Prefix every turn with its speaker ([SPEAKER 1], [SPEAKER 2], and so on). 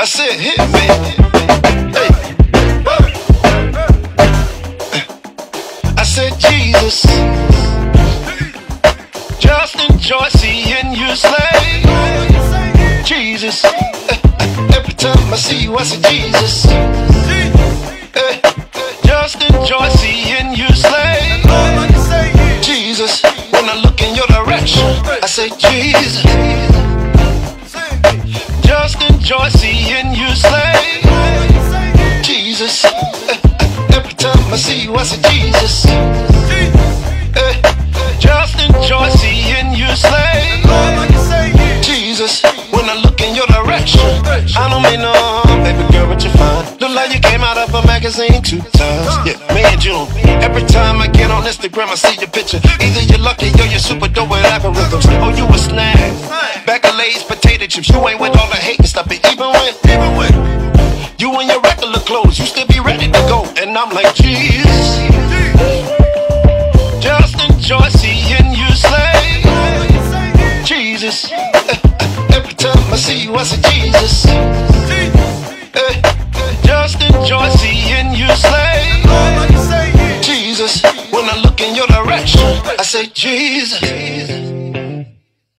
[SPEAKER 1] said, hit me. Hey. I said, Jesus, just enjoy seeing you slay. Jesus, every time I see you, I say, Jesus, just enjoy seeing you slay. Jesus, when I look in your direction, I say, Jesus, just enjoy seeing you slay. Jesus, every time I see you, I say, Jesus, just enjoy seeing you slay. Jesus, when I look in your direction, I don't mean no harm, baby girl, but you're fine. Look like you came out of a magazine 2 times. Yeah, me and June. Every time I get on Instagram, I see your picture. Either you're lucky or you're super dope with algorithms. Oh, you a snack. Accolades, potato chips. You ain't with all the hate and stuff. But even when you in your regular clothes, you still be ready to go. And I'm like, Jesus, just enjoy seeing you slay. Jesus, every time I see you, I say, Jesus, just enjoy seeing you slay. Jesus, when I look in your direction, I say, Jesus.